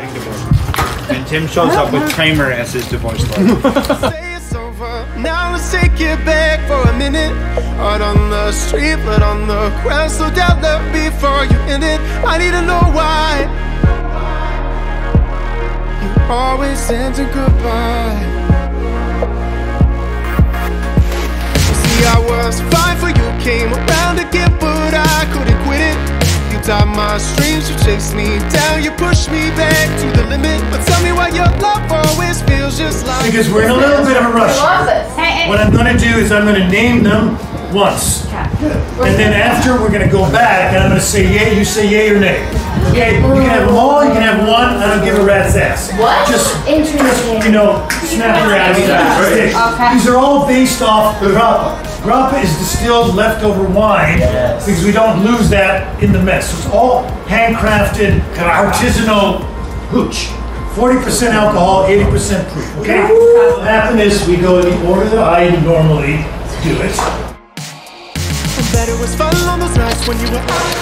getting divorced. And Tim shows up with Kramer as his divorce lawyer. Say it's over. Now let's take it back for a minute. Out on the street, blood on the ground. Slow down, love before you end it. I need to know why you always end a goodbye. You see, I was fine for you, came around again, but I couldn't quit it. You tied my strings, you chased me down, you pushed me back to the limit. But tell me why your love always feels just like. Because we're in a little bit of a rush. What I'm going to do is I'm going to name them once. And then after we're going to go back and I'm going to say yay, you say yay or nay. Okay? You can have them all, you can have one, I don't give a rat's ass. What? Just, interesting. you know, snap your ass. Okay. These are all based off grappa. Grappa is distilled leftover wine because we don't lose that in the mess. So it's all handcrafted, artisanal hooch. 40% alcohol, 80% proof, okay? What happened is we go in the order that I normally do it. That it was fun on those nights when you were out.